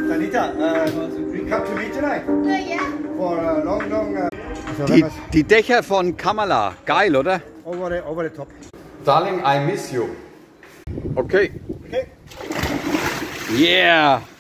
Tanita, we come to meet tonight Yeah. for a long. Die Dächer von Kamala, geil, oder? Over the top. Darling, I miss you. Okay. Okay. Yeah.